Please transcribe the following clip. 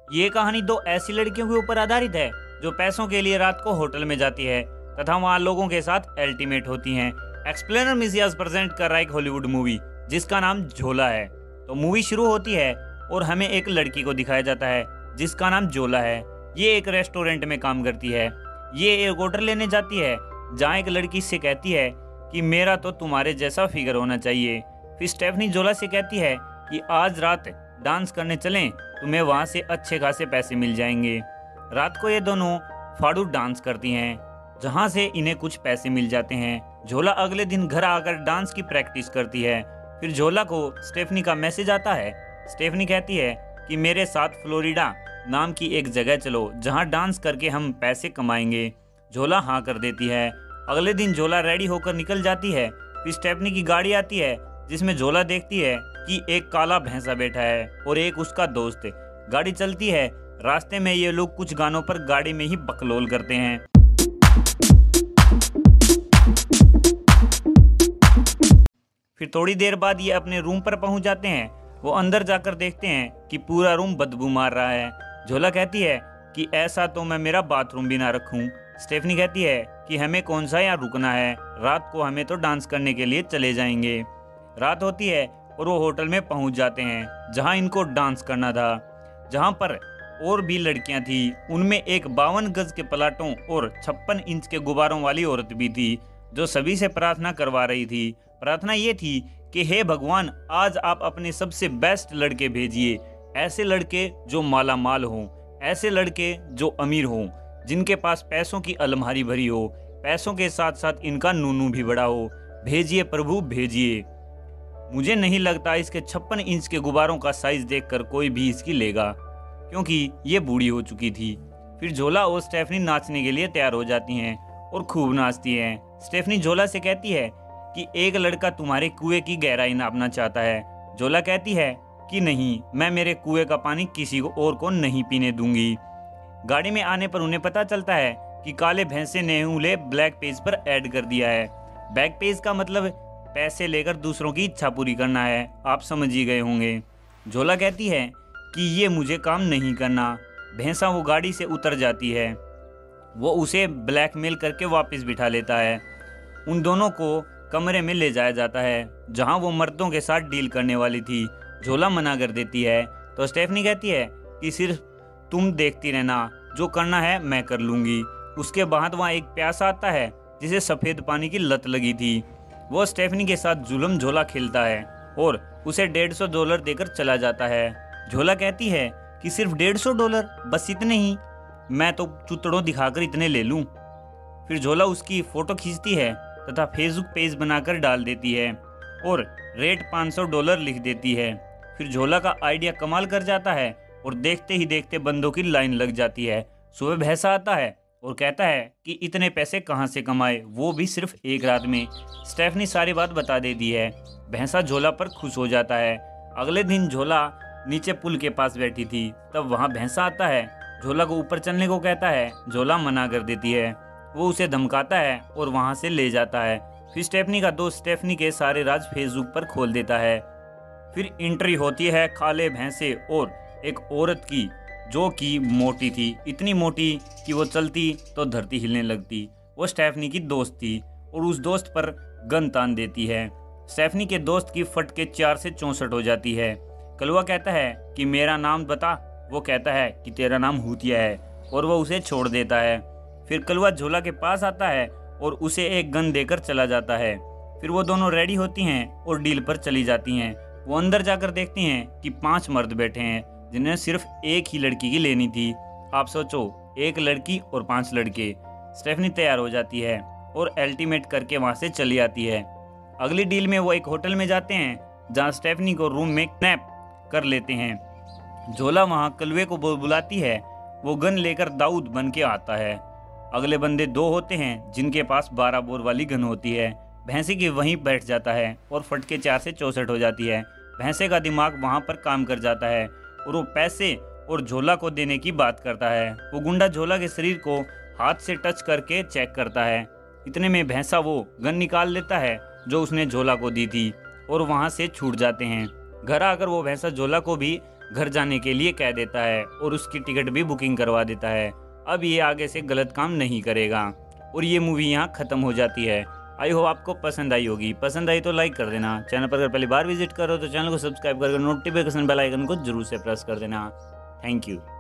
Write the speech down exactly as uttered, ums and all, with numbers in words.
ये कहानी दो ऐसी लड़कियों के ऊपर आधारित है जो पैसों के लिए रात को होटल में जाती है तथा वहाँ लोगों के साथ अल्टीमेट होती हैं। एक्सप्लेनर मिसियास प्रेजेंट कर रहा है एक हॉलीवुड मूवी जिसका नाम झोला है। तो मूवी शुरू होती है और हमें एक लड़की को दिखाया जाता है जिसका नाम झोला है। ये एक रेस्टोरेंट में काम करती है। ये एक ऑर्डर लेने जाती है जहाँ एक लड़की से कहती है कि मेरा तो तुम्हारे जैसा फिगर होना चाहिए। फिर स्टेफनी झोला से कहती है कि आज रात डांस करने चलें, तुम्हें वहाँ से अच्छे खासे पैसे मिल जाएंगे। रात को ये दोनों फाड़ू डांस करती हैं जहाँ से इन्हें कुछ पैसे मिल जाते हैं। झोला अगले दिन घर आकर डांस की प्रैक्टिस करती है। फिर झोला को स्टेफनी का मैसेज आता है। स्टेफनी कहती है कि मेरे साथ फ्लोरिडा नाम की एक जगह चलो जहाँ डांस करके हम पैसे कमाएंगे। झोला हाँ कर देती है। अगले दिन झोला रेडी होकर निकल जाती है। फिर स्टेफनी की गाड़ी आती है जिसमें झोला देखती है कि एक काला भैंसा बैठा है और एक उसका दोस्त। गाड़ी चलती है। रास्ते में ये लोग कुछ गानों पर गाड़ी में ही बकलोल करते हैं। फिर थोड़ी देर बाद ये अपने रूम पर पहुंच जाते हैं। वो अंदर जाकर देखते हैं कि पूरा रूम बदबू मार रहा है। झोला कहती है कि ऐसा तो मैं मेरा बाथरूम भी ना रखूं। स्टेफनी कहती है कि हमें कौन सा यहाँ रुकना है, रात को हमें तो डांस करने के लिए चले जाएंगे। रात होती है और वो होटल में पहुंच जाते हैं जहां इनको डांस करना था। जहां पर और भी लड़कियां थी, उनमें एक बावन गज के पलाटों और छप्पन इंच के गुब्बारों वाली औरत भी थी जो सभी से प्रार्थना करवा रही थी। प्रार्थना ये थी कि हे भगवान, आज आप अपने सबसे बेस्ट लड़के भेजिए, ऐसे लड़के जो माला माल हों, ऐसे लड़के जो अमीर हों, जिनके पास पैसों की अलमारी भरी हो, पैसों के साथ साथ इनका नूनू भी बड़ा हो। भेजिए प्रभु भेजिए। मुझे नहीं लगता इसके छप्पन इंच के गुब्बारों का साइज देखकर कोई भी इसकी लेगा, क्योंकि ये बूढ़ी हो चुकी थी। फिर झोला और स्टेफनी नाचने के लिए तैयार हो जाती हैं और खूब नाचती हैं। स्टेफनी झोला से कहती है कि एक लड़का तुम्हारे कुएं की गहराई नापना चाहता है। झोला कहती है कि नहीं, मैं मेरे कुएं का पानी किसी को और को नहीं पीने दूंगी। गाड़ी में आने पर उन्हें पता चलता है कि काले भैंसे ने उन्हें ब्लैक पेज पर ऐड कर दिया है। बैक पेज का मतलब पैसे लेकर दूसरों की इच्छा पूरी करना है, आप समझ ही गए होंगे। झोला कहती है कि ये मुझे काम नहीं करना। भैंसा वो गाड़ी से उतर जाती है। वो उसे ब्लैकमेल करके वापस बिठा लेता है। उन दोनों को कमरे में ले जाया जाता है जहां वो मर्दों के साथ डील करने वाली थी। झोला मना कर देती है तो स्टेफनी कहती है कि सिर्फ तुम देखती रहना, जो करना है मैं कर लूँगी। उसके बाद वहाँ एक प्यासा आता है जिसे सफ़ेद पानी की लत लगी थी। वो स्टेफनी के साथ जुल्म झोला खेलता है और उसे डेढ़ सौ डॉलर देकर चला जाता है। झोला कहती है कि सिर्फ डेढ़ सौ डॉलर, बस इतने ही, मैं तो चुतड़ों दिखाकर इतने ले लूँ। फिर झोला उसकी फ़ोटो खींचती है तथा फेसबुक पेज बनाकर डाल देती है और रेट पाँच सौ डॉलर लिख देती है। फिर झोला का आइडिया कमाल कर जाता है और देखते ही देखते बंदों की लाइन लग जाती है। सुबह भैंसा आता है और कहता है कि इतने पैसे कहाँ से कमाए, वो भी सिर्फ एक रात में। स्टेफनी सारी बात बता देती है। भैंसा झोला पर खुश हो जाता है। अगले दिन झोला नीचे पुल के पास बैठी थी, तब वहाँ भैंसा आता है। झोला को ऊपर चलने को कहता है। झोला मना कर देती है। वो उसे धमकाता है और वहाँ से ले जाता है। फिर स्टेफनी का दोस्त स्टेफनी के सारे राज फेसबुक पर खोल देता है। फिर एंट्री होती है काले भैंसे और एक औरत की जो कि मोटी थी, इतनी मोटी कि वो चलती तो धरती हिलने लगती। वो स्टेफनी की दोस्त थी और उस दोस्त पर गन तान देती है। स्टेफनी के दोस्त की फट के चार से चौंसठ हो जाती है। कलवा कहता है कि मेरा नाम बता। वो कहता है कि तेरा नाम हूतिया है और वो उसे छोड़ देता है। फिर कलवा झोला के पास आता है और उसे एक गन देकर चला जाता है। फिर वो दोनों रेडी होती हैं और डील पर चली जाती हैं। वो अंदर जाकर देखती हैं कि पांच मर्द बैठे हैं जिन्हें सिर्फ एक ही लड़की की लेनी थी। आप सोचो, एक लड़की और पांच लड़के। स्टेफनी तैयार हो जाती है और अल्टीमेट करके वहां से चली आती है। अगली डील में वो एक होटल में जाते हैं जहां स्टेफनी को रूम में किडनैप कर लेते हैं। झोला वहां कलवे को बुलाती है। वो गन लेकर दाऊद बन के आता है। अगले बंदे दो होते हैं जिनके पास बारह बोर वाली गन होती है। भैंसे की वहीं बैठ जाता है और फटके चार से चौसठ हो जाती है। भैंसे का दिमाग वहां पर काम कर जाता है और वो पैसे और झोला को देने की बात करता है। वो गुंडा झोला के शरीर को हाथ से टच करके चेक करता है। इतने में भैंसा वो गन निकाल लेता है जो उसने झोला को दी थी और वहां से छूट जाते हैं। घर आकर वो भैंसा झोला को भी घर जाने के लिए कह देता है और उसकी टिकट भी बुकिंग करवा देता है। अब ये आगे से गलत काम नहीं करेगा और ये मूवी यहाँ ख़त्म हो जाती है। आई होप आपको पसंद आई होगी। पसंद आई तो लाइक कर देना। चैनल पर अगर पहली बार विजिट करो तो चैनल को सब्सक्राइब करके नोटिफिकेशन बेल आइकन को जरूर से प्रेस कर देना। Thank you.